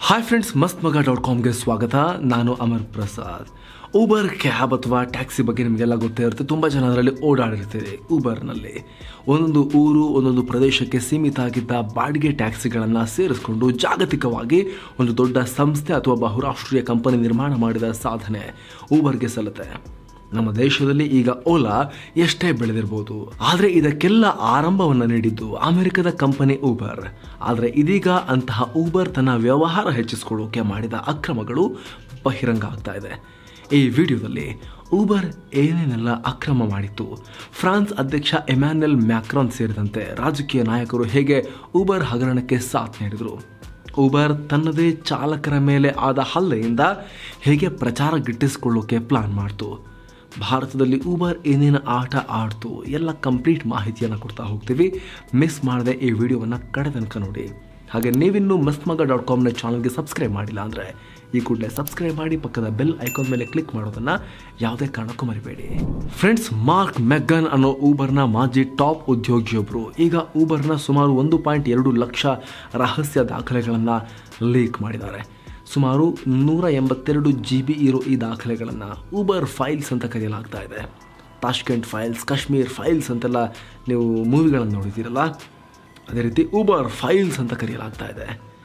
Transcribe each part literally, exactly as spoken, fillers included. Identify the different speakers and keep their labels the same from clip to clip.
Speaker 1: Hi friends, ಮಸ್ತ್ ಮಗ dot ಕಾಮ್ಗೆ ಸ್ವಾಗತ. ನಾನು ಅಮರ್ ಪ್ರಸಾದ್. ಊಬರ್ ಕ್ಯಾಬ್ ಅಥವಾ ಟ್ಯಾಕ್ಸಿ ಬಗ್ಗೆ ನಿಮಗೆಲ್ಲ ಗೊತ್ತೇ ಇರುತ್ತೆ. ತುಂಬ ಜನ ಅದರಲ್ಲಿ ಓಡಾಡಿರ್ತೀರಿ. ಊಬರ್ನಲ್ಲಿ ಒಂದೊಂದು ಊರು ಒಂದೊಂದು ಪ್ರದೇಶಕ್ಕೆ ಸೀಮಿತ ಆಗಿದ್ದ ಬಾಡಿಗೆ ಟ್ಯಾಕ್ಸಿಗಳನ್ನು ಸೇರಿಸ್ಕೊಂಡು ಜಾಗತಿಕವಾಗಿ ಒಂದು ದೊಡ್ಡ ಸಂಸ್ಥೆ ಅಥವಾ ಬಹುರಾಷ್ಟ್ರೀಯ ಕಂಪನಿ ನಿರ್ಮಾಣ ಮಾಡಿದ ಸಾಧನೆ ಊಬರ್ಗೆ ಸಲ್ಲುತ್ತೆ. ನಮ್ಮ ದೇಶದಲ್ಲಿ ಈಗ ಓಲಾ ಎಷ್ಟೇ ಬೆಳೆದಿರ್ಬೋದು, ಆದರೆ ಇದಕ್ಕೆಲ್ಲ ಆರಂಭವನ್ನು ನೀಡಿದ್ದು ಅಮೆರಿಕದ ಕಂಪನಿ ಊಬರ್. ಆದರೆ ಇದೀಗ ಅಂತಹ ಊಬರ್ ತನ್ನ ವ್ಯವಹಾರ ಹೆಚ್ಚಿಸಿಕೊಳ್ಳೋಕೆ ಮಾಡಿದ ಅಕ್ರಮಗಳು ಬಹಿರಂಗ ಆಗ್ತಾ ಇದೆ. ಈ ವಿಡಿಯೋದಲ್ಲಿ ಊಬರ್ ಏನೇನೆಲ್ಲ ಅಕ್ರಮ ಮಾಡಿತ್ತು, ಫ್ರಾನ್ಸ್ ಅಧ್ಯಕ್ಷ ಎಮ್ಯಾನ್ಯುಯಲ್ ಮ್ಯಾಕ್ರಾನ್ ಸೇರಿದಂತೆ ರಾಜಕೀಯ ನಾಯಕರು ಹೇಗೆ ಊಬರ್ ಹಗರಣಕ್ಕೆ ಸಾಥ್ ನೀಡಿದರು, ಊಬರ್ ತನ್ನದೇ ಚಾಲಕರ ಮೇಲೆ ಆದ ಹಲ್ಲೆಯಿಂದ ಹೇಗೆ ಪ್ರಚಾರ ಗಿಟ್ಟಿಸಿಕೊಳ್ಳೋಕೆ ಪ್ಲಾನ್ ಮಾಡ್ತು, ಭಾರತದಲ್ಲಿ ಊಬರ್ ಏನೇನು ಆಟ ಆಡ್ತು, ಎಲ್ಲ ಕಂಪ್ಲೀಟ್ ಮಾಹಿತಿಯನ್ನು ಕೊಡ್ತಾ ಹೋಗ್ತೀವಿ. ಮಿಸ್ ಮಾಡದೆ ಈ ವಿಡಿಯೋವನ್ನು ಕಡೆ ತನಕ ನೋಡಿ. ಹಾಗೆ ನೀವಿನ್ನೂ ಮಸ್ತ್ ಮಗ ಡಾಟ್ ಕಾಮ್ನ ಚಾನಲ್ಗೆ ಸಬ್ಸ್ಕ್ರೈಬ್ ಮಾಡಿಲ್ಲ ಅಂದರೆ ಈ ಕೂಡಲೇ ಸಬ್ಸ್ಕ್ರೈಬ್ ಮಾಡಿ, ಪಕ್ಕದ ಬೆಲ್ ಐಕಾನ್ ಮೇಲೆ ಕ್ಲಿಕ್ ಮಾಡೋದನ್ನು ಯಾವುದೇ ಕಾರಣಕ್ಕೂ ಮರಿಬೇಡಿ. ಫ್ರೆಂಡ್ಸ್, ಮಾರ್ಕ್ ಮೆಗ್ಗನ್ ಅನ್ನೋ ಊಬರ್ನ ಮಾಜಿ ಟಾಪ್ ಉದ್ಯೋಗಿಯೊಬ್ಬರು ಈಗ ಊಬರ್ನ ಸುಮಾರು ಒಂದು ಪಾಯಿಂಟ್ ಎರಡು ಲಕ್ಷ ರಹಸ್ಯ ದಾಖಲೆಗಳನ್ನು ಲೀಕ್ ಮಾಡಿದ್ದಾರೆ. ಸುಮಾರು ನೂರ ಎಂಬತ್ತೆರಡು ಜಿ ಬಿ ಇರೋ ಈ ದಾಖಲೆಗಳನ್ನು ಊಬರ್ ಫೈಲ್ಸ್ ಅಂತ ಕರೆಯಲಾಗ್ತಾ ಇದೆ. ತಾಷ್ಕೆಂಟ್ ಫೈಲ್ಸ್, ಕಾಶ್ಮೀರ್ ಫೈಲ್ಸ್ ಅಂತೆಲ್ಲ ನೀವು ಮೂವಿಗಳನ್ನು ನೋಡಿದ್ದೀರಲ್ಲ, ಅದೇ ರೀತಿ ಊಬರ್ ಫೈಲ್ಸ್ ಅಂತ ಕರೆಯಲಾಗ್ತಾ ಇದೆ.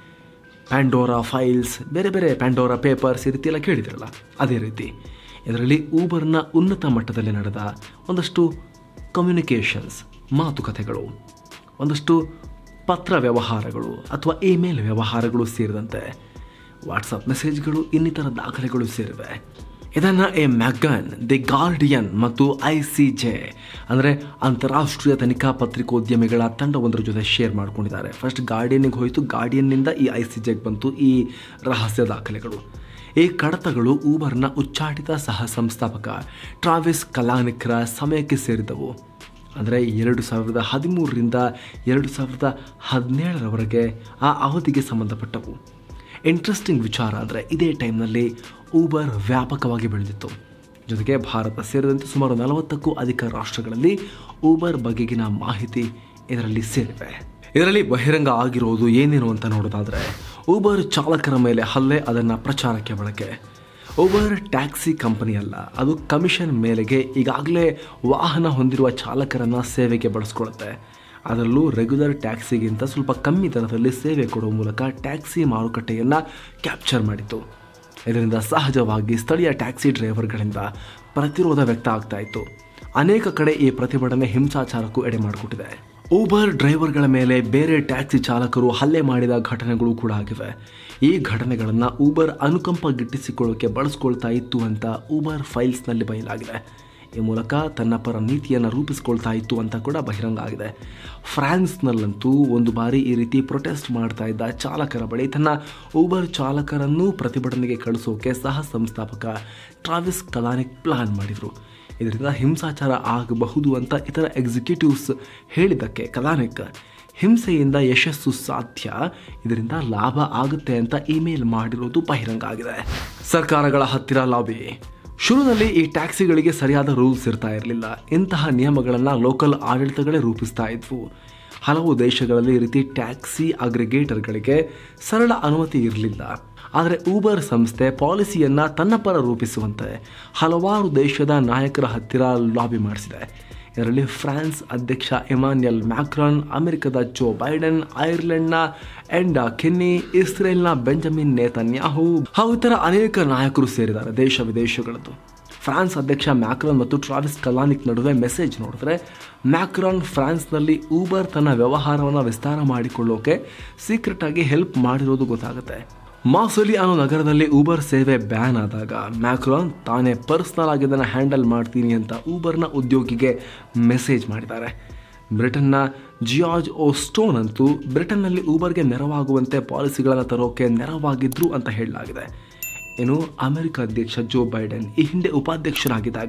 Speaker 1: ಪ್ಯಾಂಡೋರಾ ಫೈಲ್ಸ್, ಬೇರೆ ಬೇರೆ ಪ್ಯಾಂಡೋರಾ ಪೇಪರ್ಸ್, ಈ ರೀತಿ ಎಲ್ಲ ಕೇಳಿದಿರಲ್ಲ, ಅದೇ ರೀತಿ ಇದರಲ್ಲಿ ಊಬರ್ನ ಉನ್ನತ ಮಟ್ಟದಲ್ಲಿ ನಡೆದ ಒಂದಷ್ಟು ಕಮ್ಯುನಿಕೇಷನ್ಸ್, ಮಾತುಕತೆಗಳು, ಒಂದಷ್ಟು ಪತ್ರ ವ್ಯವಹಾರಗಳು ಅಥವಾ ಇಮೇಲ್ ವ್ಯವಹಾರಗಳು ಸೇರಿದಂತೆ ವಾಟ್ಸಪ್ ಮೆಸೇಜ್ಗಳು, ಇನ್ನಿತರ ದಾಖಲೆಗಳು ಸೇರಿವೆ. ಇದನ್ನು ಎ ಮ್ಯಾಗನ್, ದಿ ಗಾರ್ಡಿಯನ್ ಮತ್ತು ಐ ಸಿ ಜೆ ಅಂದರೆ ಅಂತಾರಾಷ್ಟ್ರೀಯ ತನಿಖಾ ಪತ್ರಿಕೋದ್ಯಮಿಗಳ ತಂಡವೊಂದರ ಜೊತೆ ಶೇರ್ ಮಾಡ್ಕೊಂಡಿದ್ದಾರೆ. ಫಸ್ಟ್ ಗಾರ್ಡಿಯನ್ನಿಗೆ ಹೋಯಿತು, ಗಾರ್ಡಿಯನ್ನಿಂದ ಈ ಐ ಸಿ ಜೆಗೆ ಬಂತು ಈ ರಹಸ್ಯ ದಾಖಲೆಗಳು. ಈ ಕಡತಗಳು ಊಬರ್ನ ಉಚ್ಚಾಟಿತ ಸಹ ಸಂಸ್ಥಾಪಕ ಟ್ರಾವಿಸ್ ಕಲಾನಿಕ್ರ ಸಮಯಕ್ಕೆ ಸೇರಿದವು. ಅಂದರೆ ಎರಡು ಸಾವಿರದ ಹದಿಮೂರರಿಂದ ಎರಡು ಸಾವಿರದ ಹದಿನೇಳರವರೆಗೆ ಆ ಅವಧಿಗೆ ಸಂಬಂಧಪಟ್ಟವು. ಇಂಟ್ರೆಸ್ಟಿಂಗ್ ವಿಚಾರ ಅಂದರೆ ಇದೇ ಟೈಮ್ನಲ್ಲಿ ಊಬರ್ ವ್ಯಾಪಕವಾಗಿ ಬೆಳೆದಿತ್ತು. ಜೊತೆಗೆ ಭಾರತ ಸೇರಿದಂತೆ ಸುಮಾರು ನಲವತ್ತಕ್ಕೂ ಅಧಿಕ ರಾಷ್ಟ್ರಗಳಲ್ಲಿ ಊಬರ್ ಬಗೆಗಿನ ಮಾಹಿತಿ ಇದರಲ್ಲಿ ಸೇರಿವೆ. ಇದರಲ್ಲಿ ಬಹಿರಂಗ ಆಗಿರೋದು ಏನೇನು ಅಂತ ನೋಡೋದಾದರೆ, ಊಬರ್ ಚಾಲಕರ ಮೇಲೆ ಹಲ್ಲೆ, ಅದನ್ನು ಪ್ರಚಾರಕ್ಕೆ ಬಳಕೆ. ಊಬರ್ ಟ್ಯಾಕ್ಸಿ ಕಂಪನಿ ಅಲ್ಲ, ಅದು ಕಮಿಷನ್ ಮೇಲೆಗೆ ಈಗಾಗಲೇ ವಾಹನ ಹೊಂದಿರುವ ಚಾಲಕರನ್ನು ಸೇವೆಗೆ ಬಳಸ್ಕೊಳ್ಳುತ್ತೆ. ಅದರಲ್ಲೂ ರೆಗ್ಯುಲರ್ ಟ್ಯಾಕ್ಸಿಗಿಂತ ಸ್ವಲ್ಪ ಕಮ್ಮಿ ದರದಲ್ಲಿ ಸೇವೆ ಕೊಡುವ ಮೂಲಕ ಟ್ಯಾಕ್ಸಿ ಮಾರುಕಟ್ಟೆಯನ್ನು ಕ್ಯಾಪ್ಚರ್ ಮಾಡಿತು. ಇದರಿಂದ ಸಹಜವಾಗಿ ಸ್ಥಳೀಯ ಟ್ಯಾಕ್ಸಿ ಡ್ರೈವರ್ಗಳಿಂದ ಪ್ರತಿರೋಧ ವ್ಯಕ್ತ ಆಗ್ತಾ ಇತ್ತು. ಅನೇಕ ಕಡೆ ಈ ಪ್ರತಿಭಟನೆ ಹಿಂಸಾಚಾರಕ್ಕೂ ಎಡೆ ಮಾಡಿಕೊಟ್ಟಿದೆ. ಊಬರ್ ಡ್ರೈವರ್ಗಳ ಮೇಲೆ ಬೇರೆ ಟ್ಯಾಕ್ಸಿ ಚಾಲಕರು ಹಲ್ಲೆ ಮಾಡಿದ ಘಟನೆಗಳು ಕೂಡ ಆಗಿವೆ. ಈ ಘಟನೆಗಳನ್ನು ಊಬರ್ ಅನುಕಂಪ ಗಿಟ್ಟಿಸಿಕೊಳ್ಳೋಕೆ ಬಳಸ್ಕೊಳ್ತಾ ಇತ್ತು ಅಂತ ಊಬರ್ ಫೈಲ್ಸ್ನಲ್ಲಿ ಬಯಲಾಗಿದೆ. ಈ ಮೂಲಕ ತನ್ನ ಪರ ನೀತಿಯನ್ನು ರೂಪಿಸ್ಕೊಳ್ತಾ ಇತ್ತು ಅಂತ ಕೂಡ ಬಹಿರಂಗ ಆಗಿದೆ. ಫ್ರಾನ್ಸ್ನಲ್ಲಂತೂ ಒಂದು ಬಾರಿ ಈ ರೀತಿ ಪ್ರೊಟೆಸ್ಟ್ ಮಾಡ್ತಾ ಇದ್ದ ಚಾಲಕರ ಬಳಿ ತನ್ನ ಊಬರ್ ಚಾಲಕರನ್ನು ಪ್ರತಿಭಟನೆಗೆ ಕಳಿಸೋಕೆ ಸಹ ಸಂಸ್ಥಾಪಕ ಟ್ರಾವಿಸ್ ಕಲಾನಿಕ್ ಪ್ಲಾನ್ ಮಾಡಿದರು. ಇದರಿಂದ ಹಿಂಸಾಚಾರ ಆಗಬಹುದು ಅಂತ ಇತರ ಎಕ್ಸಿಕ್ಯೂಟಿವ್ಸ್ ಹೇಳಿದ್ದಕ್ಕೆ ಕಲಾನಿಕ್ ಹಿಂಸೆಯಿಂದ ಯಶಸ್ಸು ಸಾಧ್ಯ, ಇದರಿಂದ ಲಾಭ ಆಗುತ್ತೆ ಅಂತ ಇಮೇಲ್ ಮಾಡಿರೋದು ಬಹಿರಂಗ ಆಗಿದೆ. ಸರ್ಕಾರಗಳ ಹತ್ತಿರ ಲಾಬಿ. ಶುರುವಿನಲ್ಲಿ ಈ ಟ್ಯಾಕ್ಸಿಗಳಿಗೆ ಸರಿಯಾದ ರೂಲ್ಸ್ ಇರ್ತಾ ಇರಲಿಲ್ಲ. ಇಂತಹ ನಿಯಮಗಳನ್ನು ಲೋಕಲ್ ಆಡಳಿತಗಳೇ ರೂಪಿಸ್ತಾ ಇದ್ವು. ಹಲವು ದೇಶಗಳಲ್ಲಿ ಈ ರೀತಿ ಟ್ಯಾಕ್ಸಿ ಅಗ್ರಿಗೇಟರ್ಗಳಿಗೆ ಸರಳ ಅನುಮತಿ ಇರಲಿಲ್ಲ. ಆದರೆ ಊಬರ್ ಸಂಸ್ಥೆ ಪಾಲಿಸಿಯನ್ನು ತನ್ನ ಪರ ರೂಪಿಸುವಂತೆ ಹಲವಾರು ದೇಶದ ನಾಯಕರ ಹತ್ತಿರ ಲಾಬಿ ಮಾಡಿಸಿದೆ. ಇದರಲ್ಲಿ ಫ್ರಾನ್ಸ್ ಅಧ್ಯಕ್ಷ ಎಮ್ಯಾನ್ಯುಯಲ್ ಮ್ಯಾಕ್ರಾನ್, ಅಮೆರಿಕದ ಜೋ ಬೈಡೆನ್, ಐರ್ಲೆಂಡ್ನ ಎಂಡಾ ಕೆನ್ನಿ, ಇಸ್ರೇಲ್ನ ಬೆಂಜಮಿನ್ ನೇತನ್ಯಾಹು ಹಾಗೂ ಇತರ ಅನೇಕ ನಾಯಕರು ಸೇರಿದ್ದಾರೆ, ದೇಶ ವಿದೇಶಗಳದ್ದು. ಫ್ರಾನ್ಸ್ ಅಧ್ಯಕ್ಷ ಮ್ಯಾಕ್ರಾನ್ ಮತ್ತು ಟ್ರಾವಿಸ್ ಕಲಾನಿಕ್ ನಡುವೆ ಮೆಸೇಜ್ ನೋಡಿದ್ರೆ, ಮ್ಯಾಕ್ರಾನ್ ಫ್ರಾನ್ಸ್ನಲ್ಲಿ ಊಬರ್ ತನ್ನ ವ್ಯವಹಾರವನ್ನು ವಿಸ್ತಾರ ಮಾಡಿಕೊಳ್ಳೋಕೆ ಸೀಕ್ರೆಟ್ ಆಗಿ ಹೆಲ್ಪ್ ಮಾಡಿರೋದು ಗೊತ್ತಾಗುತ್ತೆ. ಮಾರ್ಸೆಲಿ ಅನ್ನೋ ನಗರದಲ್ಲಿ ಊಬರ್ ಸೇವೆ ಬ್ಯಾನ್ ಆದಾಗ ಮ್ಯಾಕ್ರಾನ್ ತಾನೇ ಪರ್ಸ್ನಲ್ ಆಗಿ ಇದನ್ನು ಹ್ಯಾಂಡಲ್ ಮಾಡ್ತೀನಿ ಅಂತ ಊಬರ್ನ ಉದ್ಯೋಗಿಗೆ ಮೆಸೇಜ್ ಮಾಡಿದ್ದಾರೆ. ಬ್ರಿಟನ್ನ ಜಿಯಾರ್ಜ್ ಓಸ್ಟೋನ್ ಅಂತೂ ಬ್ರಿಟನ್ನಲ್ಲಿ ಊಬರ್ಗೆ ನೆರವಾಗುವಂತೆ ಪಾಲಿಸಿಗಳನ್ನು ತರೋಕೆ ನೆರವಾಗಿದ್ರು ಅಂತ ಹೇಳಲಾಗಿದೆ. ಇನ್ನು ಅಮೆರಿಕ ಅಧ್ಯಕ್ಷ ಜೋ ಬೈಡೆನ್ ಈ ಹಿಂದೆ ಉಪಾಧ್ಯಕ್ಷರಾಗಿದ್ದಾಗ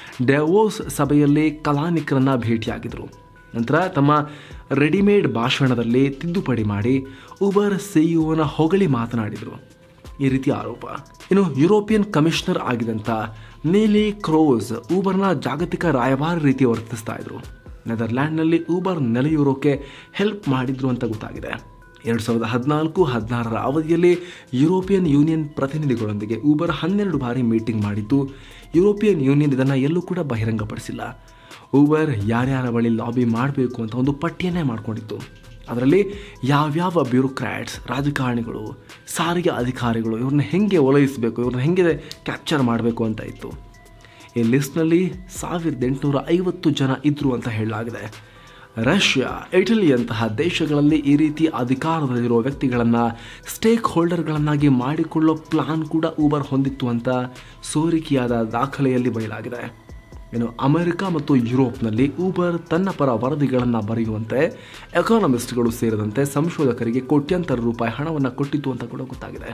Speaker 1: ಡೆವೋಸ್ ಸಭೆಯಲ್ಲಿ ಕಲಾನಿಕ್ರನ್ನ ಭೇಟಿಯಾಗಿದ್ರು. ನಂತರ ತಮ್ಮ ರೆಡಿಮೇಡ್ ಭಾಷಣದಲ್ಲಿ ತಿದ್ದುಪಡಿ ಮಾಡಿ ಊಬರ್ ಸಿಇಒನ ಹೊಗಳಿ ಮಾತನಾಡಿದರು. ಈ ರೀತಿ ಆರೋಪ. ಇನ್ನು ಯುರೋಪಿಯನ್ ಕಮಿಷನರ್ ಆಗಿದ್ದಂಥ ನೀಲಿ ಕ್ರೋಸ್ ಊಬರ್ನ ಜಾಗತಿಕ ರಾಯಭಾರಿ ರೀತಿ ವರ್ತಿಸ್ತಾ ಇದ್ರು. ನೆದರ್ಲ್ಯಾಂಡ್ನಲ್ಲಿ ಊಬರ್ ನೆಲೆಯೂರೋಕೆ ಹೆಲ್ಪ್ ಮಾಡಿದ್ರು ಅಂತ ಗೊತ್ತಾಗಿದೆ. ಎರಡು ಸಾವಿರದ ಹದಿನಾಲ್ಕು ಹದಿನಾರರ ಅವಧಿಯಲ್ಲಿ ಯುರೋಪಿಯನ್ ಯೂನಿಯನ್ ಪ್ರತಿನಿಧಿಗಳೊಂದಿಗೆ ಊಬರ್ ಹನ್ನೆರಡು ಬಾರಿ ಮೀಟಿಂಗ್ ಮಾಡಿದ್ದು ಯುರೋಪಿಯನ್ ಯೂನಿಯನ್ ಇದನ್ನು ಎಲ್ಲೂ ಕೂಡ ಬಹಿರಂಗಪಡಿಸಿಲ್ಲ. ಊಬರ್ ಯಾರ್ಯಾರ ಬಳಿ ಲಾಬಿ ಮಾಡಬೇಕು ಅಂತ ಒಂದು ಪಟ್ಟಿಯನ್ನೇ ಮಾಡಿಕೊಂಡಿತ್ತು. ಅದರಲ್ಲಿ ಯಾವ್ಯಾವ ಬ್ಯೂರೋಕ್ರಾಟ್ಸ್, ರಾಜಕಾರಣಿಗಳು, ಸಾರಿಗೆ ಅಧಿಕಾರಿಗಳು ಇವ್ರನ್ನ ಹೆಂಗೆ ಓಲೈಸಬೇಕು, ಇವ್ರನ್ನ ಹೆಂಗೆ ಕ್ಯಾಪ್ಚರ್ ಮಾಡಬೇಕು ಅಂತ ಇತ್ತು. ಈ ಲಿಸ್ಟ್ನಲ್ಲಿ ಸಾವಿರದ ಎಂಟುನೂರ ಐವತ್ತು ಜನ ಇದ್ದರು ಅಂತ ಹೇಳಲಾಗಿದೆ. ರಷ್ಯಾ, ಇಟಲಿಯಂತಹ ದೇಶಗಳಲ್ಲಿ ಈ ರೀತಿ ಅಧಿಕಾರದಲ್ಲಿರುವ ವ್ಯಕ್ತಿಗಳನ್ನು ಸ್ಟೇಕ್ ಹೋಲ್ಡರ್ಗಳನ್ನಾಗಿ ಮಾಡಿಕೊಳ್ಳೋ ಪ್ಲಾನ್ ಕೂಡ ಊಬರ್ ಹೊಂದಿತ್ತು ಅಂತ ಸೋರಿಕೆಯಾದ ದಾಖಲೆಯಲ್ಲಿ ಬಯಲಾಗಿದೆ. ಇನ್ನು ಅಮೆರಿಕ ಮತ್ತು ಯುರೋಪ್ನಲ್ಲಿ ಊಬರ್ ತನ್ನ ಪರ ವರದಿಗಳನ್ನು ಬರೆಯುವಂತೆ ಎಕಾನಮಿಸ್ಟ್ಗಳು ಸೇರಿದಂತೆ ಸಂಶೋಧಕರಿಗೆ ಕೋಟ್ಯಾಂತರ ರೂಪಾಯಿ ಹಣವನ್ನು ಕೊಟ್ಟಿತ್ತು ಅಂತ ಕೂಡ ಗೊತ್ತಾಗಿದೆ.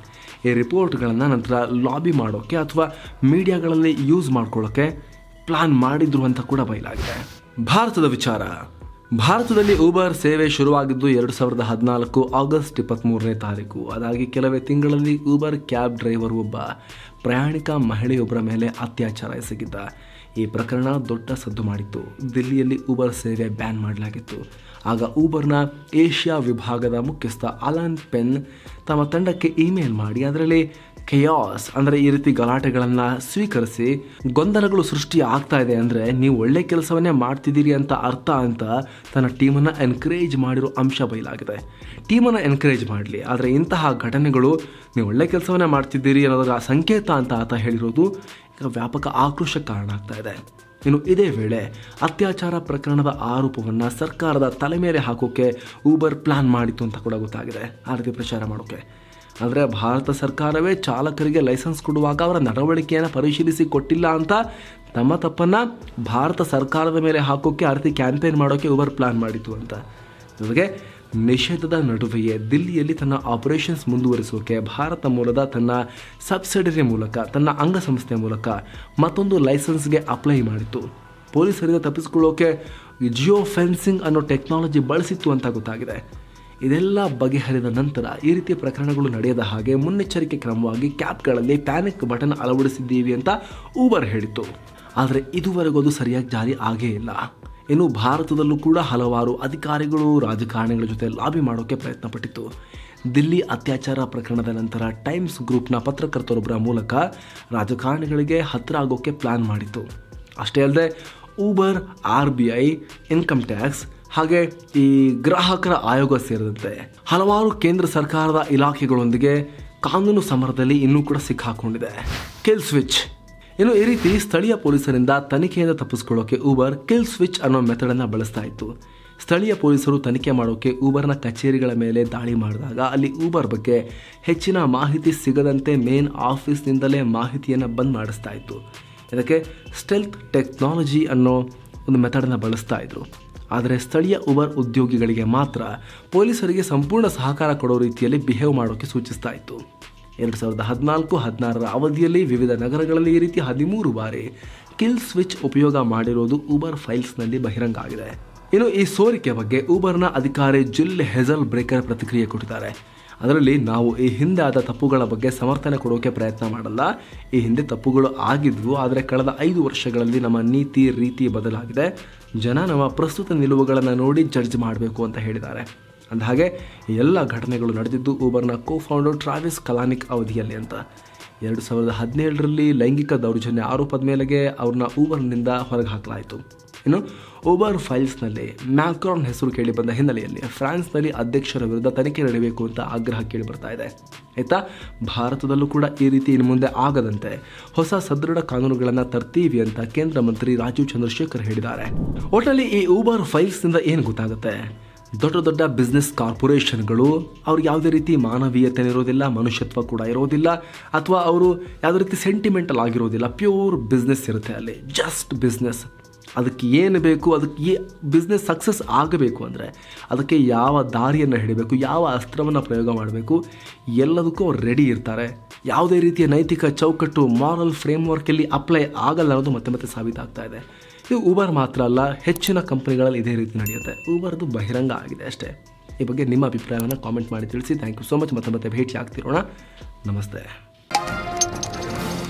Speaker 1: ಈ ರಿಪೋರ್ಟ್ಗಳನ್ನು ನಂತರ ಲಾಬಿ ಮಾಡೋಕ್ಕೆ ಅಥವಾ ಮೀಡಿಯಾಗಳಲ್ಲಿ ಯೂಸ್ ಮಾಡ್ಕೊಳ್ಳೋಕ್ಕೆ ಪ್ಲಾನ್ ಮಾಡಿದ್ರು ಅಂತ ಕೂಡ ಬಯಲಾಗಿದೆ. ಭಾರತದ ವಿಚಾರ. ಭಾರತದಲ್ಲಿ ಊಬರ್ ಸೇವೆ ಶುರುವಾಗಿದ್ದು ಎರಡು ಸಾವಿರದ ಹದಿನಾಲ್ಕು ಆಗಸ್ಟ್ ಇಪ್ಪತ್ತ್ಮೂರನೇ ತಾರೀಕು. ಅದಾಗಿ ಕೆಲವೇ ತಿಂಗಳಲ್ಲಿ ಊಬರ್ ಕ್ಯಾಬ್ ಡ್ರೈವರ್ ಒಬ್ಬ ಪ್ರಯಾಣಿಕ ಮಹಿಳೆಯೊಬ್ಬರ ಮೇಲೆ ಅತ್ಯಾಚಾರ ಎಸಗಿದ್ದ. ಈ ಪ್ರಕರಣ ದೊಡ್ಡ ಸದ್ದು ಮಾಡಿತ್ತು. ದಿಲ್ಲಿಯಲ್ಲಿ ಊಬರ್ ಸೇವೆ ಬ್ಯಾನ್ ಮಾಡಲಾಗಿತ್ತು. ಆಗ ಊಬರ್ನ ಏಷ್ಯಾ ವಿಭಾಗದ ಮುಖ್ಯಸ್ಥ ಅಲನ್ ಪೆನ್ ತಮ್ಮ ತಂಡಕ್ಕೆ ಇಮೇಲ್ ಮಾಡಿ ಅದರಲ್ಲಿ ಕೆಯಾಸ್ ಅಂದರೆ ಈ ರೀತಿ ಗಲಾಟೆಗಳನ್ನು ಸ್ವೀಕರಿಸಿ ಗೊಂದಲಗಳು ಸೃಷ್ಟಿ ಆಗ್ತಾ ಇದೆ ಅಂದರೆ ನೀವು ಒಳ್ಳೆ ಕೆಲಸವನ್ನೇ ಮಾಡ್ತಿದ್ದೀರಿ ಅಂತ ಅರ್ಥ ಅಂತ ತನ್ನ ಟೀಮನ್ನು ಎನ್ಕರೇಜ್ ಮಾಡಿರೋ ಅಂಶ ಬಯಲಾಗಿದೆ. ಟೀಮನ್ನು ಎನ್ಕರೇಜ್ ಮಾಡಲಿ, ಆದರೆ ಇಂತಹ ಘಟನೆಗಳು ನೀವು ಒಳ್ಳೆ ಕೆಲಸವನ್ನೇ ಮಾಡ್ತಿದ್ದೀರಿ ಅನ್ನೋದರ ಸಂಕೇತ ಅಂತ ಆತ ಹೇಳಿರೋದು ಈಗ ವ್ಯಾಪಕ ಆಕ್ರೋಶಕ್ಕೆ ಕಾರಣ ಆಗ್ತಾ ಇದೆ. ಇನ್ನು ಇದೇ ವೇಳೆ ಅತ್ಯಾಚಾರ ಪ್ರಕರಣದ ಆರೋಪವನ್ನು ಸರ್ಕಾರದ ತಲೆ ಮೇಲೆ ಹಾಕೋಕ್ಕೆ ಊಬರ್ ಪ್ಲಾನ್ ಮಾಡಿತ್ತು ಅಂತ ಕೂಡ ಗೊತ್ತಾಗಿದೆ, ಆ ರೀತಿ ಪ್ರಚಾರ ಮಾಡೋಕ್ಕೆ. ಆದರೆ ಭಾರತ ಸರ್ಕಾರವೇ ಚಾಲಕರಿಗೆ ಲೈಸೆನ್ಸ್ ಕೊಡುವಾಗ ಅವರ ನಡವಳಿಕೆಯನ್ನು ಪರಿಶೀಲಿಸಿ ಕೊಟ್ಟಿಲ್ಲ ಅಂತ ತಮ್ಮ ತಪ್ಪನ್ನು ಭಾರತ ಸರ್ಕಾರದ ಮೇಲೆ ಹಾಕೋಕ್ಕೆ ಆ ರೀತಿ ಕ್ಯಾಂಪೇನ್ ಮಾಡೋಕ್ಕೆ ಊಬರ್ ಪ್ಲಾನ್ ಮಾಡಿತ್ತು ಅಂತ. ಜೊತೆಗೆ ನಿಷೇಧದ ನಡುವೆಯೇ ದಿಲ್ಲಿಯಲ್ಲಿ ತನ್ನ ಆಪರೇಷನ್ಸ್ ಮುಂದುವರಿಸೋಕೆ ಭಾರತ ಮೂಲದ ತನ್ನ ಸಬ್ಸಿಡರಿ ಮೂಲಕ, ತನ್ನ ಅಂಗಸಂಸ್ಥೆಯ ಮೂಲಕ ಮತ್ತೊಂದು ಲೈಸೆನ್ಸ್ಗೆ ಅಪ್ಲೈ ಮಾಡಿತ್ತು. ಪೊಲೀಸರಿಂದ ತಪ್ಪಿಸಿಕೊಳ್ಳೋಕೆ ಜಿಯೋ ಫೆನ್ಸಿಂಗ್ ಅನ್ನೋ ಟೆಕ್ನಾಲಜಿ ಬಳಸಿತ್ತು ಅಂತ ಗೊತ್ತಾಗಿದೆ. ಇದೆಲ್ಲ ಬಗೆಹರಿದ ನಂತರ ಈ ರೀತಿಯ ಪ್ರಕರಣಗಳು ನಡೆಯದ ಹಾಗೆ ಮುನ್ನೆಚ್ಚರಿಕೆ ಕ್ರಮವಾಗಿ ಕ್ಯಾಬ್ಗಳಲ್ಲಿ ಪ್ಯಾನಿಕ್ ಬಟನ್ ಅಳವಡಿಸಿದ್ದೀವಿ ಅಂತ ಊಬರ್ ಹೇಳಿತ್ತು. ಆದರೆ ಇದುವರೆಗೂ ಅದು ಸರಿಯಾಗಿ ಜಾರಿ ಆಗೇ ಇಲ್ಲ. ಇನ್ನು ಭಾರತದಲ್ಲೂ ಕೂಡ ಹಲವಾರು ಅಧಿಕಾರಿಗಳು, ರಾಜಕಾರಣಿಗಳ ಜೊತೆ ಲಾಬಿ ಮಾಡೋಕ್ಕೆ ಪ್ರಯತ್ನ ಪಟ್ಟಿತ್ತು. ದಿಲ್ಲಿ ಅತ್ಯಾಚಾರ ಪ್ರಕರಣದ ನಂತರ ಟೈಮ್ಸ್ ಗ್ರೂಪ್ನ ಪತ್ರಕರ್ತರೊಬ್ಬರ ಮೂಲಕ ರಾಜಕಾರಣಿಗಳಿಗೆ ಹತ್ತಿರ ಆಗೋಕ್ಕೆ ಪ್ಲಾನ್ ಮಾಡಿತ್ತು. ಅಷ್ಟೇ ಅಲ್ಲದೆ Uber, R B I, income tax ಹಾಗೆ ಈ ಗ್ರಾಹಕರ ಆಯೋಗ ಸೇರಿದಂತೆ ಹಲವಾರು ಕೇಂದ್ರ ಸರ್ಕಾರದ ಇಲಾಖೆಗಳೊಂದಿಗೆ ಕಾನೂನು ಸಮರದಲ್ಲಿ ಇನ್ನೂ ಕೂಡ ಸಿಕ್ಕಾಕೊಂಡಿದೆ. Kill switch. ಇನ್ನು ಈ ರೀತಿ ಸ್ಥಳೀಯ ಪೊಲೀಸರಿಂದ ತನಿಖೆಯಿಂದ ತಪ್ಪಿಸ್ಕೊಳ್ಳೋಕೆ ಊಬರ್ ಕಿಲ್ ಸ್ವಿಚ್ ಅನ್ನೋ ಮೆಥಡನ್ನು ಬಳಸ್ತಾ ಇತ್ತು. ಸ್ಥಳೀಯ ಪೊಲೀಸರು ತನಿಖೆ ಮಾಡೋಕ್ಕೆ ಊಬರ್ನ ಕಚೇರಿಗಳ ಮೇಲೆ ದಾಳಿ ಮಾಡಿದಾಗ ಅಲ್ಲಿ ಊಬರ್ ಬಗ್ಗೆ ಹೆಚ್ಚಿನ ಮಾಹಿತಿ ಸಿಗದಂತೆ ಮೇನ್ ಆಫೀಸ್ನಿಂದಲೇ ಮಾಹಿತಿಯನ್ನು ಬಂದ್ ಮಾಡಿಸ್ತಾ ಇತ್ತು. ಇದಕ್ಕೆ ಸ್ಟೆಲ್ತ್ ಟೆಕ್ನಾಲಜಿ ಅನ್ನೋ ಒಂದು ಮೆಥಡನ್ನು ಬಳಸ್ತಾ ಇದ್ರು. ಆದರೆ ಸ್ಥಳೀಯ ಊಬರ್ ಉದ್ಯೋಗಿಗಳಿಗೆ ಮಾತ್ರ ಪೊಲೀಸರಿಗೆ ಸಂಪೂರ್ಣ ಸಹಕಾರ ಕೊಡೋ ರೀತಿಯಲ್ಲಿ ಬಿಹೇವ್ ಮಾಡೋಕ್ಕೆ ಸೂಚಿಸ್ತಾ ಇತ್ತು. ಎರಡು ಸಾವಿರದ ಹದಿನಾಲ್ಕು ಹದಿನಾರರ ಅವಧಿಯಲ್ಲಿ ವಿವಿಧ ನಗರಗಳಲ್ಲಿ ಈ ರೀತಿ ಹದಿಮೂರು ಬಾರಿ ಕಿಲ್ ಸ್ವಿಚ್ ಉಪಯೋಗ ಮಾಡಿರೋದು ಊಬರ್ ಫೈಲ್ಸ್ನಲ್ಲಿ ಬಹಿರಂಗ ಆಗಿದೆ. ಇನ್ನು ಈ ಸೋರಿಕೆ ಬಗ್ಗೆ ಊಬರ್ನ ಅಧಿಕಾರಿ ಜಿಲ್ ಹೆಜಲ್ ಬ್ರೇಕರ್ ಪ್ರತಿಕ್ರಿಯೆ ಕೊಟ್ಟಿದ್ದಾರೆ. ಅದರಲ್ಲಿ ನಾವು ಈ ಹಿಂದೆ ಆದ ತಪ್ಪುಗಳ ಬಗ್ಗೆ ಸಮರ್ಥನೆ ಕೊಡೋಕೆ ಪ್ರಯತ್ನ ಮಾಡಲ್ಲ. ಈ ಹಿಂದೆ ತಪ್ಪುಗಳು ಆಗಿದ್ವು, ಆದರೆ ಕಳೆದ ಐದು ವರ್ಷಗಳಲ್ಲಿ ನಮ್ಮ ನೀತಿ ರೀತಿ ಬದಲಾಗಿದೆ. ಜನ ನಮ್ಮ ಪ್ರಸ್ತುತ ನಿಲುವುಗಳನ್ನು ನೋಡಿ ಜಡ್ಜ್ ಮಾಡಬೇಕು ಅಂತ ಹೇಳಿದ್ದಾರೆ. ಅಂದಹಾಗೆ ಎಲ್ಲ ಘಟನೆಗಳು ನಡೆದಿದ್ದು ಊಬರ್ನ ಕೋ ಫೌಂಡರ್ ಟ್ರಾವಿಸ್ ಕಲಾನಿಕ್ ಅವಧಿಯಲ್ಲಿ ಅಂತ. ಎರಡು ಸಾವಿರದ ಹದಿನೇಳರಲ್ಲಿ ಲೈಂಗಿಕ ದೌರ್ಜನ್ಯ ಆರೋಪದ ಮೇಲೆಗೆ ಅವ್ರನ್ನ ಊಬರ್ನಿಂದ ಹೊರಗೆ ಹಾಕಲಾಯಿತು. ಇನ್ನು ಊಬರ್ ಫೈಲ್ಸ್ನಲ್ಲಿ ಮ್ಯಾಕ್ರಾನ್ ಹೆಸರು ಕೇಳಿ ಬಂದ ಹಿನ್ನೆಲೆಯಲ್ಲಿ ಫ್ರಾನ್ಸ್ನಲ್ಲಿ ಅಧ್ಯಕ್ಷರ ವಿರುದ್ಧ ತನಿಖೆ ನಡೆಯಬೇಕು ಅಂತ ಆಗ್ರಹ ಕೇಳಿ ಬರ್ತಾ ಇದೆ. ಆಯ್ತಾ, ಭಾರತದಲ್ಲೂ ಕೂಡ ಈ ರೀತಿ ಇನ್ನು ಮುಂದೆ ಆಗದಂತೆ ಹೊಸ ಸದೃಢ ಕಾನೂನುಗಳನ್ನು ತರ್ತೀವಿ ಅಂತ ಕೇಂದ್ರ ಮಂತ್ರಿ ರಾಜೀವ್ ಚಂದ್ರಶೇಖರ್ ಹೇಳಿದ್ದಾರೆ. ಒಟ್ಟಿನಲ್ಲಿ ಈ ಊಬರ್ ಫೈಲ್ಸ್ನಿಂದ ಏನು ಗೊತ್ತಾಗುತ್ತೆ? ದೊಡ್ಡ ದೊಡ್ಡ ಬಿಸ್ನೆಸ್ ಕಾರ್ಪೊರೇಷನ್ಗಳು ಅವ್ರಿಗೆ ಯಾವುದೇ ರೀತಿ ಮಾನವೀಯತೆ ಇರೋದಿಲ್ಲ, ಮನುಷ್ಯತ್ವ ಕೂಡ ಇರೋದಿಲ್ಲ, ಅಥವಾ ಅವರು ಯಾವುದೇ ರೀತಿ ಸೆಂಟಿಮೆಂಟಲ್ ಆಗಿರೋದಿಲ್ಲ. ಪ್ಯೂರ್ ಬಿಸ್ನೆಸ್ ಇರುತ್ತೆ ಅಲ್ಲಿ, ಜಸ್ಟ್ ಬಿಸ್ನೆಸ್. ಅದಕ್ಕೆ ಏನು ಬೇಕು, ಅದಕ್ಕೆ ಈ ಬಿಸ್ನೆಸ್ ಸಕ್ಸಸ್ ಆಗಬೇಕು ಅಂದರೆ ಅದಕ್ಕೆ ಯಾವ ದಾರಿಯನ್ನು ಹಿಡಿಬೇಕು, ಯಾವ ಅಸ್ತ್ರವನ್ನು ಪ್ರಯೋಗ ಮಾಡಬೇಕು, ಎಲ್ಲದಕ್ಕೂ ಅವ್ರು ರೆಡಿ ಇರ್ತಾರೆ. ಯಾವುದೇ ರೀತಿಯ ನೈತಿಕ ಚೌಕಟ್ಟು, ಮಾರಲ್ ಫ್ರೇಮ್ವರ್ಕಲ್ಲಿ ಅಪ್ಲೈ ಆಗಲ್ಲ ಅನ್ನೋದು ಮತ್ತೆ ಮತ್ತೆ ಸಾಬೀತಾಗ್ತಾ ಇದೆ. ಇದು ಊಬರ್ ಮಾತ್ರ ಅಲ್ಲ, ಹೆಚ್ಚಿನ ಕಂಪನಿಗಳಲ್ಲಿ ಇದೇ ರೀತಿ ನಡೆಯುತ್ತೆ. ಊಬರ್ದು ಬಹಿರಂಗ ಆಗಿದೆ ಅಷ್ಟೇ. ಈ ಬಗ್ಗೆ ನಿಮ್ಮ ಅಭಿಪ್ರಾಯವನ್ನು ಕಾಮೆಂಟ್ ಮಾಡಿ ತಿಳಿಸಿ. Thank you so much. ಮತ್ತೆ ಮತ್ತೆ ಭೇಟಿ ಆಗ್ತಿರೋಣ. ನಮಸ್ತೆ.